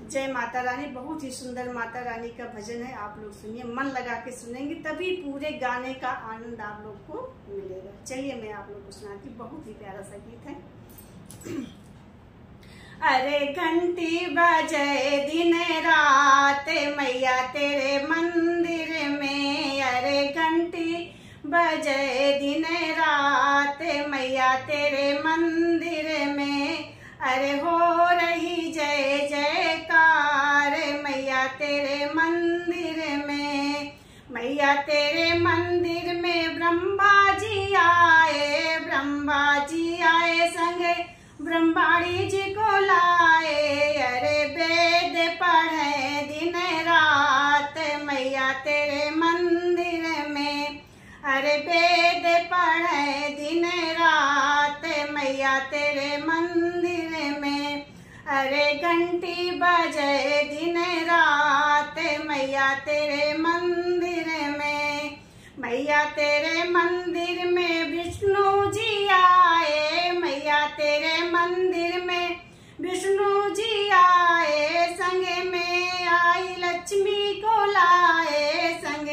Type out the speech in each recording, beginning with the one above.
जय माता रानी। बहुत ही सुंदर माता रानी का भजन है, आप लोग सुनिए, मन लगा के सुनेंगे तभी पूरे गाने का आनंद आप लोग को मिलेगा। चलिए मैं आप लोग को सुनाती, बहुत ही प्यारा सा गीत है। अरे घंटी बजे दिन रात मैया तेरे मंदिर में, अरे घंटी बजे दिन रात मैया तेरे मंदिर में, अरे हो रही जय जयकार मैया तेरे मंदिर में। मैया तेरे मंदिर में ब्रह्मा जी आए, ब्रह्मा जी आए संगे ब्रह्माणी जी को लाए, अरे वेद पढ़े दिन रात मैया तेरे मंदिर में, अरे वेद पढ़े दिन रात मैया तेरे मंदिर में, अरे घंटी बजे दिन रात मैया तेरे मंदिर में। मैया तेरे मंदिर में विष्णु जी आए, मैया तेरे मंदिर में विष्णु जी आए, संगे में आई लक्ष्मी को लाए,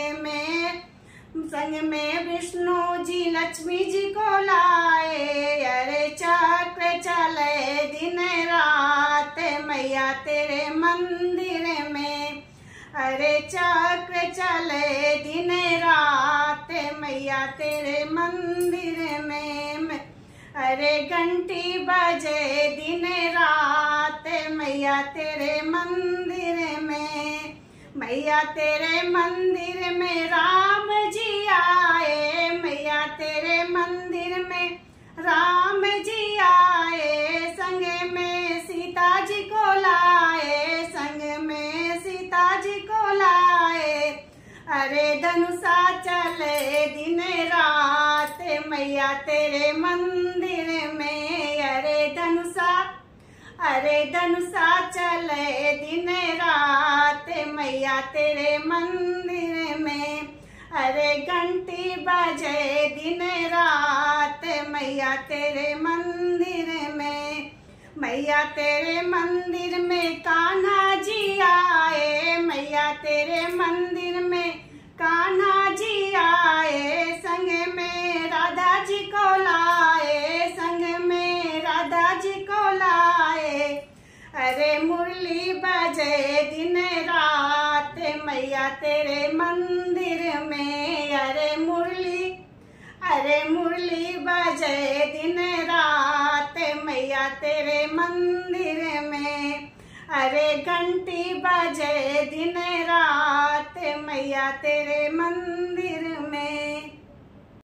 संग में विष्णु जी लक्ष्मी जी को लाए, अरे चक्र चले दिन रात मैया तेरे मंदिर में, अरे चक्र चले दिन रात मैया तेरे मंदिर में, अरे घंटी बजे दिन रात मैया तेरे मंदिर में। मैया तेरे मंदिर में राम जी आए, मैया तेरे मंदिर में राम जी आए, संग में सीता जी को लाए, संग में सीता जी को लाए, अरे धनुषा चले दिन रात मैया तेरे मंदिर में, अरे धनुषा चले दिन रात मैया तेरे मंदिर में, अरे घंटी बजे दिन रात मैया तेरे मंदिर में। मैया तेरे मंदिर में कान्हा जी आए, मैया तेरे मंदिर में कान्हा जी आए, संग में राधा जी को लाए, संग में राधा जी को लाए, अरे मुरली बजे दिन रात मैया तेरे मंदिर में, अरे मुरली बजे दिन रात मैया तेरे मंदिर में, अरे घंटी बजे दिन रात मैया तेरे मंदिर